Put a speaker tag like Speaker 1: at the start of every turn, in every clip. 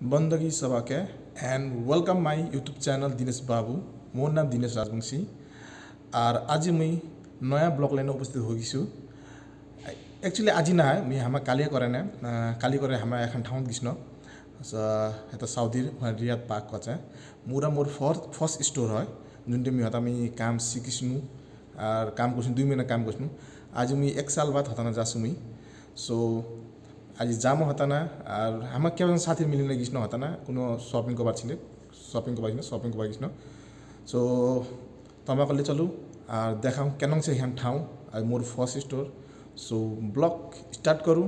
Speaker 1: बंदगी सभा के and welcome my YouTube channel Dinesh Babu मोर नाम दिनेश राजबंशी और आज मैं नया ब्लॉग लेने उपस्थित हो गई एक्चुअली आज ना मैं हम काली करे हम एन ठाउन गिस्न এটা সাউদির রিয়াদ পার্ক আছে মোরা মোর ফার্স্ট স্টোর হয় যোনটি আমি কাম শিখিছनु আর কাম করছनु 2 महीना काम करछनु आज मैं 1 साल बाद हताना जासु मैं सो आज जाम हताना और हम क्या साथी मिलिन गिस्न हताना कोनो शॉपिंग को बात शॉपिंग को बात गिस्न सो तमाकले चलू और देखाऊं केनंग से यहाँ ठाउँ और मोर first store so vlog start करूँ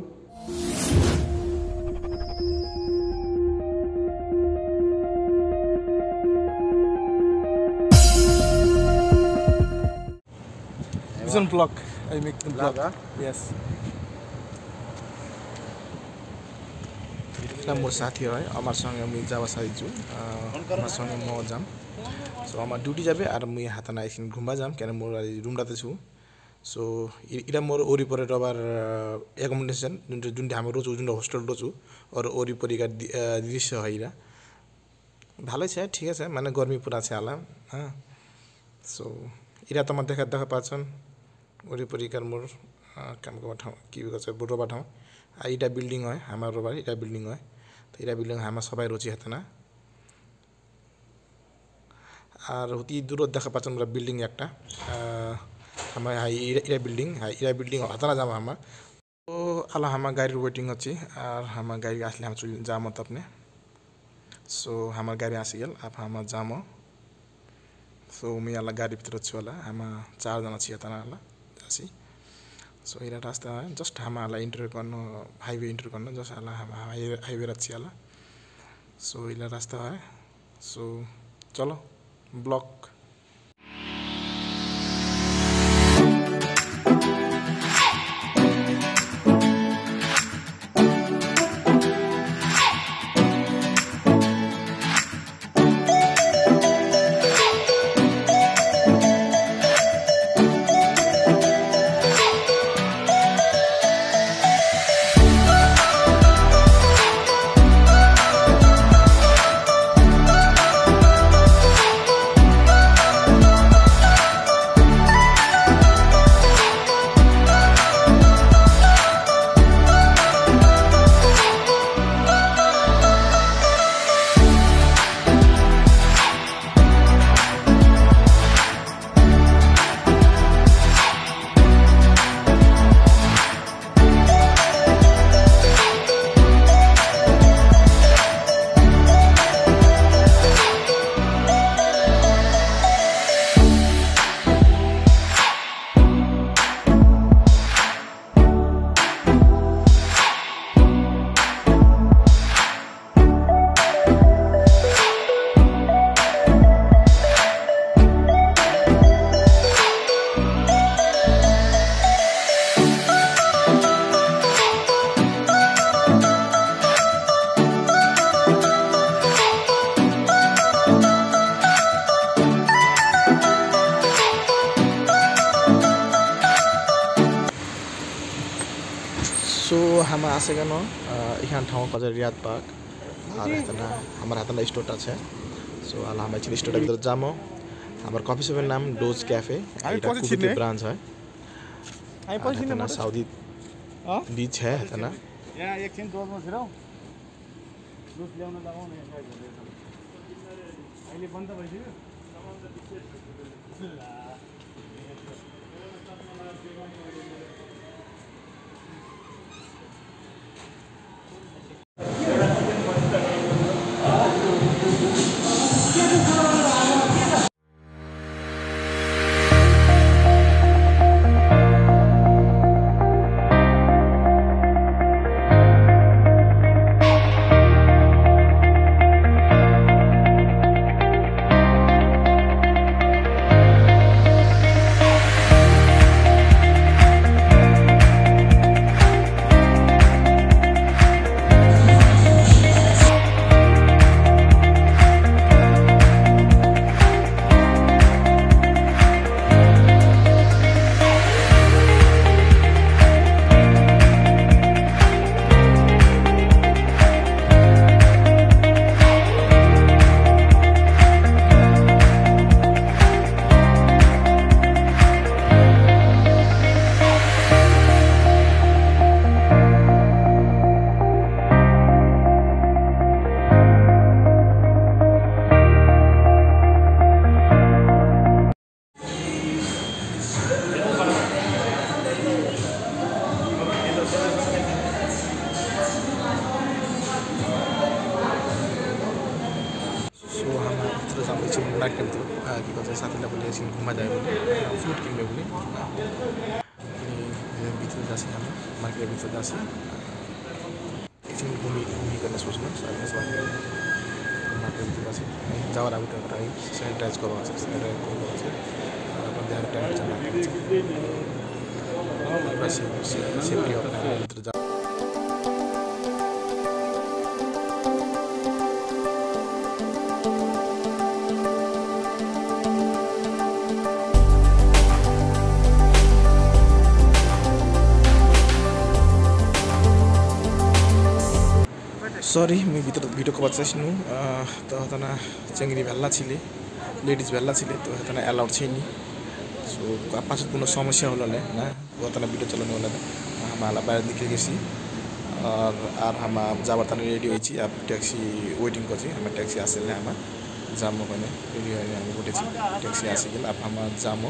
Speaker 1: vlog I make the blog. Yes. এটা মোর সাথী হয় আমার সঙ্গে আমি যাওয়া চাইছো আমার সঙ্গে ম যাম সো আমার ডিউটি যাবে আর মুই হাতানা এখানে ঘুমবা যাম কেন মোর রুমটাতে ছু সো এটা মোর ওরিপরে রবার অ্যাকোমোডেশন যোনটি আমি রোজ যোনটা হোস্টেল রোজু আর ওরিপরিকার দৃশ্য হয় এরা ভালোই আছে ঠিক আছে মানে গরমি পুরা আছে আলাম হ্যাঁ সো এরা তোমার দেখা পাচ্ছেন ওরিপরিকার মোর কাম করা ঠাও কি আছে বড়বা ঠাও আর এটা বিল্ডিং হয় আমার রবার এটা বিল্ডিং হয় তো এটা বিল্ডিং আমার সবাই রুচি হাতে না আর অতি দূর দেখা পাচ্ছেন আমরা বিল্ডিং একটা আমার এটা বিল্ডিং হাতে না যাবো আমার তো আলা আমার গাড়ির ওয়েটিং আছে আর আমার গাড়ি আসলে আমি চলে যাবো তো আপনি সো আমার গাড়ি আসি গেল আপ আমার যাবো সো আমি আলা গাড়ির ভিতরে হচ্ছে ওলা আমার 4 জন আছি হাতে না আলা আসি सो ये रास्ता है जस्ट हम आला इंटरव्यू करना हाईवे इंटरव्यू करना जस्ट आला हम हाईवे रची आला सो ये रास्ता है सो चलो ब्लॉक सो हम आसे गन यहाँ ठाउँ कज रियाद पार्क और हमारे हाथ स्टोर है सो आला हम एक्चुअली स्टोर भर जाम हमारे कॉफी शॉपर नाम डोज कैफे ब्रांच है साउदी बीच है ना मार्केट भित्र के भन्छ साथीलाई बोले एकछिन घुम्न जायो भने फ्रुट किन्ने बोले अनि भित्र जाँछ हामी मार्केट भित्र जाँछ एकछिन घुमिकन सोच्नु मार्केट भित्र जाँछ जावरा भित्र गएर सेनिटाइज गर्नुहुन्छ सेनिटाइज गर्नुहुन्छ अपन ध्यान टेम्परेचर मार्छ सेफ्टी भित्र जा सॉरी मैं वीडियो को बच्चासिनु तो तना चेंगरी भेल्ला छिले लेडीज भेल्ला छिले तो तना अलाउड छैन सो पाछत कुनै समस्या होला ना वो तना वीडियो चलाने वाला हमारा बाहर निकले सी और हम जाबर तना रेडी होइछि अब टैक्सी वेटिंग को हम टैक्सी आसेले हम जामो भने रेडी होइन हामी उठे टैक्सी आसिगेल अब हम जामो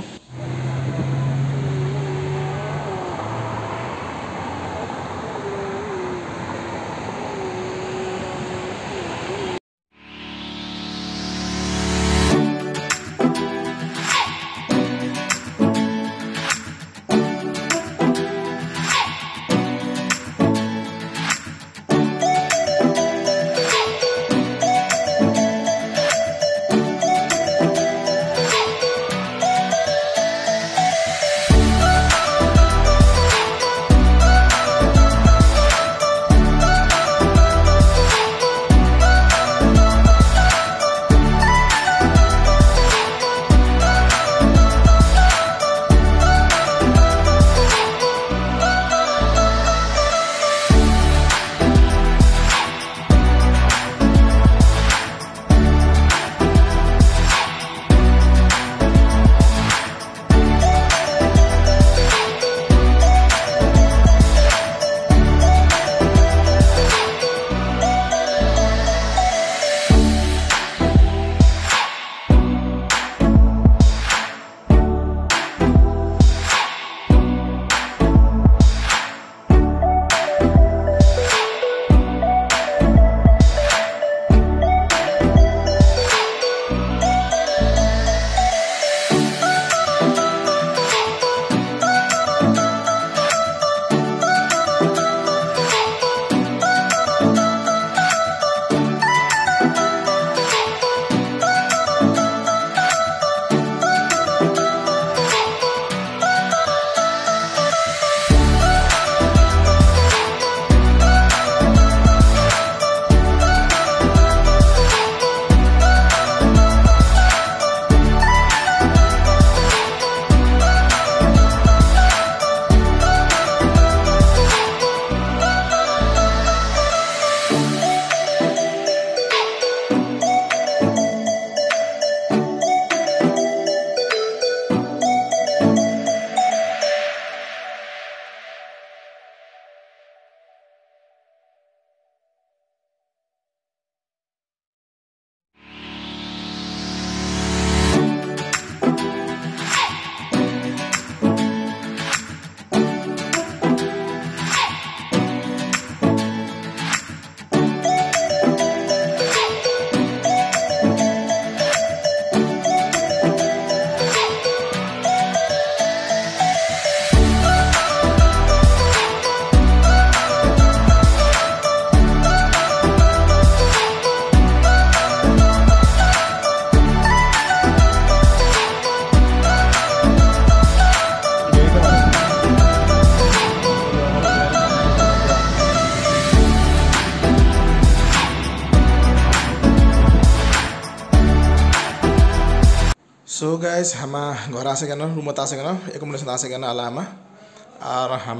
Speaker 1: सो गाइस हम घर आसे गन रूम आसे गन एकोमोडेशन आसे गन आला हम और हम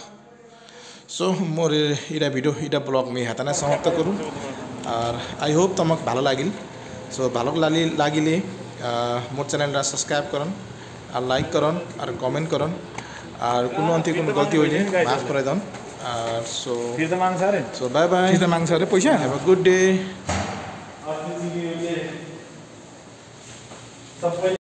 Speaker 1: सो मोर इटा भिडियो इटा ब्लॉग में हाताना समाप्त करूँ और आई होप तमक भालो लागिल सो भालो लागिले मोर चैनल सब्सक्राइब करन और लाइक करन और कमेंट करन और कोनो अंति कोनो गलती होइले माफ कराइ दन सो फिर त मांग सारे सो बाय बाय फिर त मांग सारे पैसा हैव अ गुड डे